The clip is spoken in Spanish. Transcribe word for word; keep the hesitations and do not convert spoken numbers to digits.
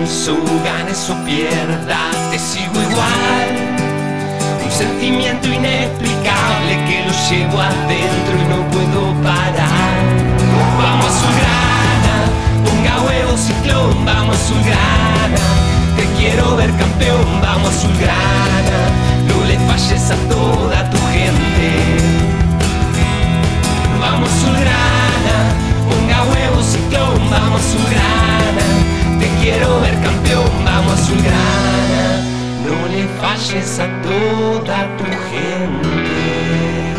pienso, ganes o pierdas, te sigo igual. Un sentimiento inexplicable que lo llevo adentro y no puedo parar. Vamos Azulgrana, ponga huevo ciclón, vamos Azulgrana. Te quiero ver campeón, vamos Azulgrana. No le falles a toda tu gente. Vamos Azulgrana, ponga huevo ciclón, vamos Azulgrana. Te quiero ver campeón, vamos Azulgrana. No le falles a toda tu gente.